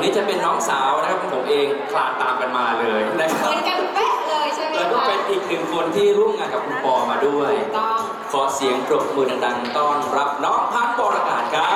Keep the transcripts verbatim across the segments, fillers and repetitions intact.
นี้จะเป็นน้องสาวนะครับผมเองคลานตามกันมาเลยนะครับเหมือนกันเป๊ะเลยใช่ไหมคะแล้วก็เป็นอีกหนึ่งคนที่ร่วมงานกับคุณปอมาด้วยต้องขอเสียงปรบมือดังๆต้อนรับน้องพันธุ์ปรกาศครับ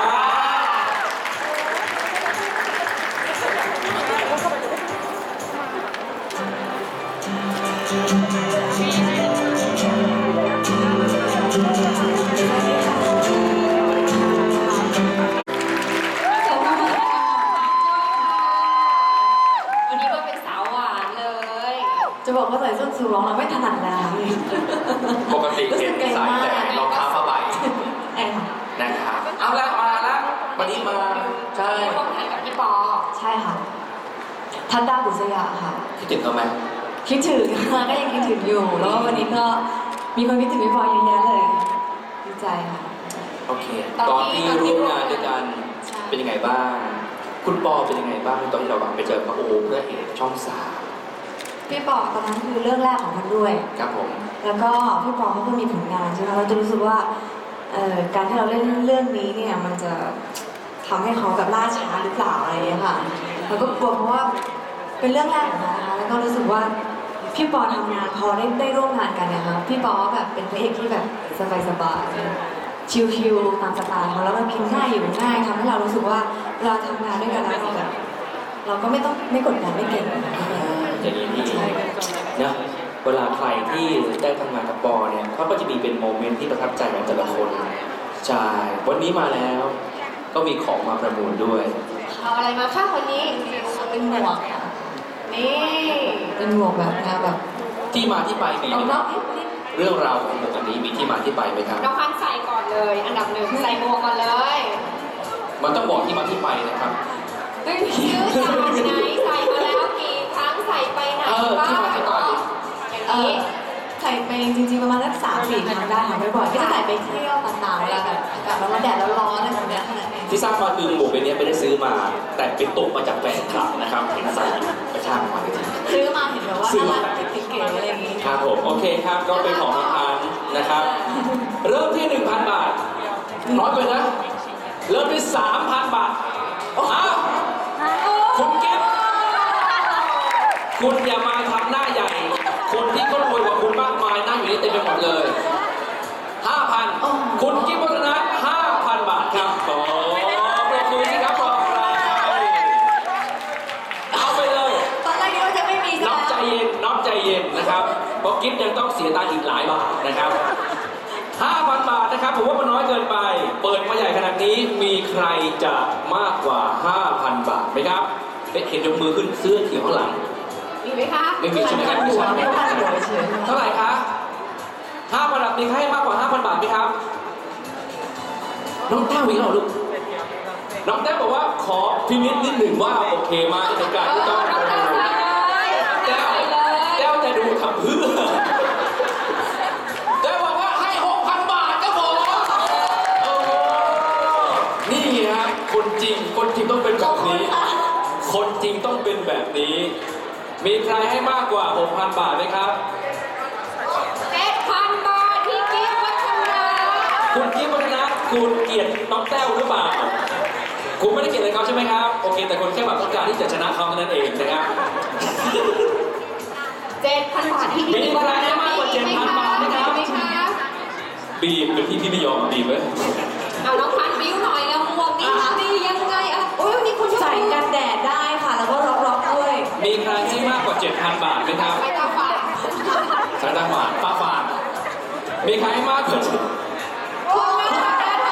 วันนี้มาเป็นสาวหวานเลยจะบอกว่าใส่ส้นสูงร้องเราไม่ถนัดแล้วปกติเห็นใส่แต่รองเท้าผ้าใบแอนนะครับเอาละมาละวันนี้มาใช่ร่วมงานกับพี่ปอใช่ค่ะ ทันดาบุษยาค่ะคิดถึงเขาไหมคิดถึงค่ะก็ยังคิดถึงอยู่ แล้วก็วันนี้ก็มีคนคิดถึงพี่พลอยเยอะแยะเลย ดีใจค่ะโอเค ตอนที่ร่วมงานด้วยกันเป็นยังไงบ้าง คุณปอเป็นยังไงบ้างตอนที่เราไปเจอพระโอเพื่อเอกช่องสามพี่ปอตอนนั้นคือเรื่องแรกของพันด้วยครับผมแล้วก็พี่ปอเขาก็มีผลงานใช่ไหมเราจะรู้สึกว่าเอ่อการที่เราเล่นเรื่องนี้เนี่ยมันจะทำให้เขาแบบล่าช้าหรือเปล่าอะไรอย่างเงี้ยค่ะแล้วก็กลัวเพราะว่าเป็นเรื่องแรกของเรานะคะแล้วก็รู้สึกว่าพี่ปอทำงานพอได้ได้ร่วมงานกันเนี่ยค่ะพี่ปอแบบเป็นพระเอกที่แบบสบายๆชิลๆตามสไตล์เขาแล้วก็กินง่ายอยู่ง่ายทำให้เรารู้สึกว่าเวลาทำงานด้วยกันแล้วเราแบบเราก็ไม่ต้องไม่กดดันไม่เก่งอย่างนี้นี่ใช่นะเวลาใครที่ได้ทำงานกับปอเนี่ยเขาก็จะมีเป็นโมเมนต์ที่ประทับใจของแต่ละคนใช่วันนี้มาแล้ว ก็มีของมาประมูลด้วยเอาอะไรมาคะวันนี้เป็นหมวกค่ะนี่เป็นหมวกแบบแนวแบบที่มาที่ไปมีเอาไหมนอกนิดนิดเรื่องราวของหมวกอันนี้มีที่มาที่ไปไหมครับน้องพันใส่ก่อนเลย อันดับหนึ่งใส่หมวกก่อนเลยมันต้องบอกที่มาที่ไปนะครับไม่มีซื้อจากไหนใส่มาแล้วกี่ครั้งใส่ไปไหนเออบ้างที่มาที่ไปอย่างเอนี้อใส่ไปจริงๆประมาณสักสามสี่ครั้งได้ค่ะไม่บ่อยก็จะใส่ไปเที่ยวต่างๆเวลาแบบอากาศร้อนแดดร้อนๆอะไรแบบเนี้ยขนาดนี้ที่ทราบมาคือหมวกใบนี้ไม่ได้ซื้อมา แต่เป็นตกมาจากแฟนคลับนะครับเห็นใส่กระชากมาจริงซื้อมาเห็นแบบว่าซื้อน่ามารักติดๆเก๋ๆอะไรอย่างงี้ครับผมโอเคครับก็เป็นของน้องพันธุ์นะครับ เริ่มที่ หนึ่งพัน บาทน้อยไปนะ เริ่มที่ สามพัน บาทอ้าวคุณเก็บคุณอย่ามาทำหน้าใหญ่ คนที่เขารวยกว่าคุณมากมายนั่งอยู่นี่เต็มไปหมดเลย ห้าพัน คุณกิ๊บวัฒนะ ห้าพัน บาทครับขอปรบมือสิครับรอใครเอาไปเลยตอนแรกคิดว่าจะไม่มีน้องใจเย็นน้องใจเย็นนะครับ เพราะกิฟต์ยังต้องเสียตังค์อีกหลายบาทนะครับ ห้าพัน บาทนะครับผมว่ามันน้อยเกินไป เปิดมาใหญ่ขนาดนี้มีใครจะมากกว่า ห้าพัน บาทไหมครับเอ๊ะเห็นยกมือขึ้นเสื้อเขียวข้างหลังมีไหมคะไม่มีใช่ไหมครับหัวไม่พันหัวเฉยเท่าไหร่คะห้าพัน บาทมีใครให้มากกว่า ห้าพัน บาทไหมครับ น้องแต้วอีกแล้วเหรอลูก น้องแต้วบอกว่าขอพินิจนิดหนึ่งว่าโอเคไหมในการที่ต้องน้องแต้วใส่เลยแต้วใส่เลยแต้วจะดูทำเพื่อแต้วบอกว่าให้ หกพัน บาทครับผมโอ้โหนี่ฮะคนจริง คนจริงต้องเป็นแบบนี้ คนจริงต้องเป็นแบบนี้ มีใครให้มากกว่า หกพัน บาทไหมครับเจ็ดพันบาทที่กิ๊บวัฒนาคุณกิ๊บวัฒนะคุณเกลียดน้องแต้วหรือเปล่า คุณไม่ได้เกลียดอะไรเขาใช่ไหมครับ โอเค แต่คนแค่แบบต้องการที่จะชนะเขาเท่านั้นเองนะครับเจ็ดพันบาทที่กิ๊บมีใครให้มากกว่า เจ็ดพัน บาทไหมครับมีไหมคะบีบเป็นพี่พี่ไม่ยอมบีบไว้เอาน้องพันบิ้วหน่อยแล้วหมวกนี่ดียังไงอ่ะโอ้ยมีคนช่วยใส่กันแดดได้ค่ะ แล้วก็ร็อกๆด้วยมีใครให้มากกว่า เจ็ดพัน บาทไหมครับไปตาฝาดสายตาฝาดฟ้าฝาดมีใครให้มากกว่าโอ้ยน้องพัน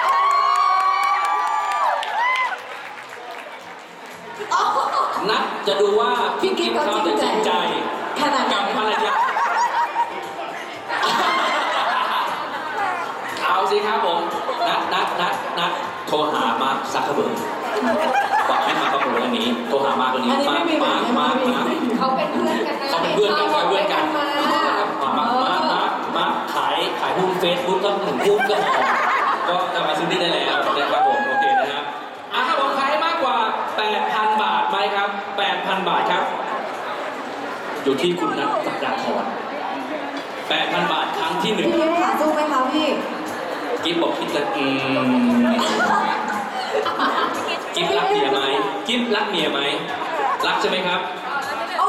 นัดจะดูว่าพี่กิ๊ฟเขาจะจริงใจขนาดกับภรรยาเอาสิครับผม นัดนัดนัดนัดโทรหามาร์คซักเคอร์เบิร์กบอกให้มาประมูลอันนี้ โทรหามาร์คคนนี้อันนี้มาไม่มีมาร์คมาร์คมาร์คเขาเป็นเพื่อนกันนะเขาเป็นเพื่อนกันเขาเป็นเพื่อนกันมานะครับมามามามาขายขายหุ้นเฟซบุ๊กก็หนึ่งหุ้นก็พอก็จะมาซื้อที่ได้แล้วนะครับผมโอเคนะครับอ่ะครับผมขายให้มากกว่า แปดพัน บาทไหมครับ แปดพัน บาทครับ อยู่ที่คุณนัทสัปดาห์ทรแปดพัน บาทครั้งที่หนึ่งพี่เลี้ยงขาสู้ไหมคะพี่กิ๊บบอกคิดกันอืมกิ๊บรักเมียไหมกิ๊บรักเมียไหมรักใช่ไหมครับโอ้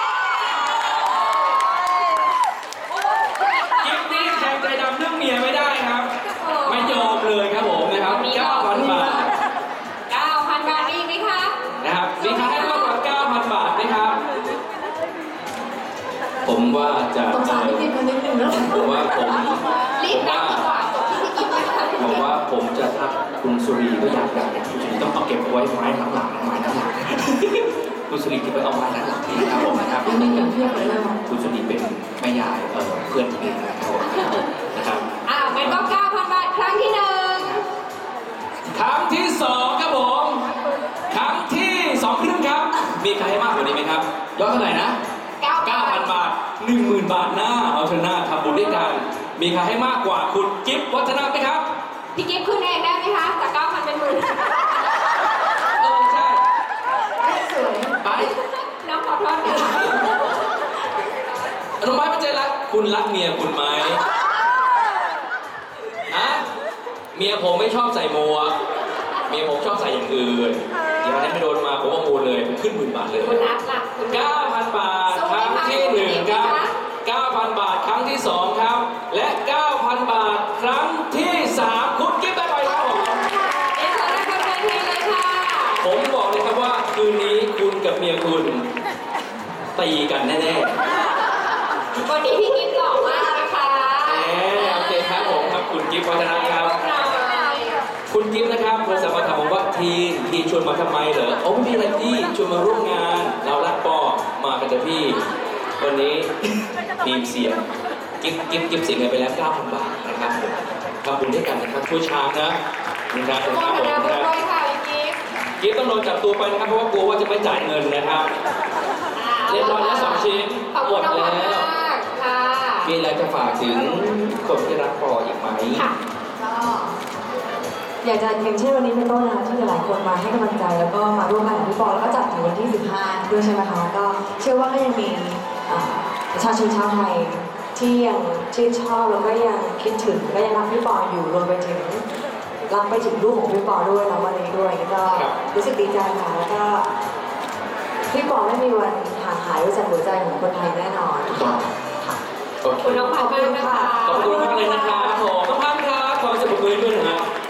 กิ๊บนี่แทงใจดำเรื่องเมียไม่ได้ครับ ไม่ยอมเลยครับผมนะครับเก้าพันบาทเก้าพันบาทมีไหมคะนะครับมีใครให้มากกว่าเก้าพันบาทไหมครับ ผมว่าจะสงสารพี่กิ๊บคนนิดนึงนะผมว่าผมรีบนับดีกว่าจบที่พี่กิ๊บเลยค่ะผมว่าผมจะทักคุณสุรีก็อยากอยากคุณสุรีต้องเอาเก็บไว้ไม้หลังๆไม้หลังๆคุณสุรีเก็บไว้เอาไม้หลังๆนี่นะครับผมนะครับยังมีเงินเพียบเลยนะคุณสุรีเป็นแม่ยายเออเพื่อนผมเองนะครับผมนะครับอ่างั้นก็เก้าพันบาทครั้งที่หนึ่งครั้งที่สองครับผมครั้งที่สองครึ่งครับ มีใครให้มากกว่านี้ไหมครับยอดเท่าไหร่นะเก้าเก้าพันบาท หนึ่งหมื่น บาทหน้าเอาเถอะหน้าทำบุญด้วยกัน มีใครให้มากกว่าคุณกิฟต์วัฒนะไหมครับพี่กิ๊บขึ้นเองได้ไหมคะจากเก้าพันเป็นหมื่นเออใช่สวยไปน้องขอโทษค่ะอนุมัติปัจจัยรักคุณรักเมียคุณไหมอะเมียผมไม่ชอบใส่หมวกเมียผมชอบใส่อย่างอื่นเดี๋ยวอันนี้ไม่โดนมาผมว่ามูลเลยผมขึ้นหมื่นบาทเลยคุณนัทล่ะคุณนัทเก้าพัน บาท ครั้งที่หนึ่งครับ เก้าพัน บาท ครั้งที่สองครับ และ เก้าพัน บาท ครั้งที่สามคุณกิ๊บได้ไปครับผมเอ็นเชิญได้บนเวทีเลยค่ะผมบอกเลยครับว่าคืนนี้คุณกับเมียคุณตีกันแน่วันนี้พี่กิ๊บหล่อมากนะคะๆแหมโอเคครับผมครับคุณกิ๊บวัฒนะครับ คุณกิ๊บนะครับโทรศัพท์มาถามผมว่าทีนทีชวนมาทำไมเหรอโอ้ไม่มีอะไรพี่ชวนมาร่วมงาน เรารักปอมากันเถอะพี่ วันนี้ทีมเสียงกิ๊บกิ๊บกิ๊บเสียเงินไปแล้ว เก้าพัน บาทนะครับผมทำบุญด้วยกันนะครับช่วยช้างนะนี่ครับขอบคคุรับณผมนะนะด้วยค่ะพี่กิ๊บกิ๊บต้องโดนจับตัวไปนะครับเพราะว่ากลัวว่าจะไม่จ่ายเงินนะครับ เรียบร้อยแล้วสองชิ้นขอบหมคุณดน้องแล้มาว กค่ะมีอะไรจะฝากถึงคนที่รักปออีกไหมค่ะก็อยากจะอย่างเช่นวันนี้เป็นต้นนะคะที่หลายๆคนมาให้กำลังใจแล้วก็มาร่วมงานกับพี่ปอแล้วก็จัดถึงวันที่สิบห้าด้วยใช่ไหมคะก็เชื่อว่าก็ยังมีอ่าประชาชนชาวไทยที่ยังชื่นชอบแล้วก็ยังคิดถึงและยังรักพี่ปออยู่รวมไปถึงรักไปถึงลูกของพี่ปอด้วยนะวันนี้ด้วยก็รู้สึกดีใจค่ะแล้วก็พี่ปอไม่มีวันห่างหายไปจากหัวใจของคนไทยแน่นอนค่ะโอเคคุณน้องพันมากนะคะขอบคุณมากเลยนะครับผมน้องพันครับขอเสียงปรบมือด้วยนะฮะ